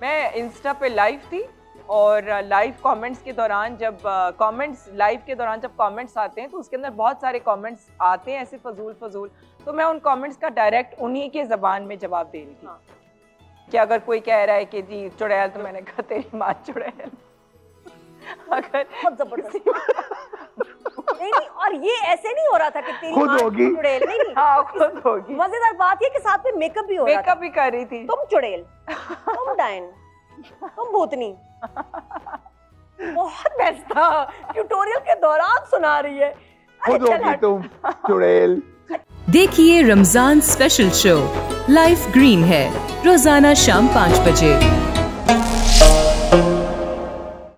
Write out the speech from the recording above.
मैं इंस्टा पे लाइव थी और लाइव कमेंट्स के दौरान जब कमेंट्स आते हैं तो उसके अंदर बहुत सारे कमेंट्स आते हैं ऐसे फजूल, तो मैं उन कमेंट्स का डायरेक्ट उन्हीं के ज़बान में जवाब दे रही थी। कि अगर कोई कह रहा है कि जी चुड़ैल, तो मैंने कहा तेरी माँ चुड़ैल। अगर बहुत जबरदस्त नहीं, और ये ऐसे नहीं हो रहा था कि तेरी माँ चुड़ैल, नहीं हाँ खुद होगी। मजेदार बात ये कि साथ में मेकअप भी हो रहा था। मेकअप भी कर रही थी। तुम चुड़ैल, तुम डायन, तुम भूतनी। बहुत बेस्ट था, ट्यूटोरियल के दौरान सुना रही है। खुद होगी तुम चुड़ैल। देखिए Ramzan special show life green है रोजाना शाम 5 बजे।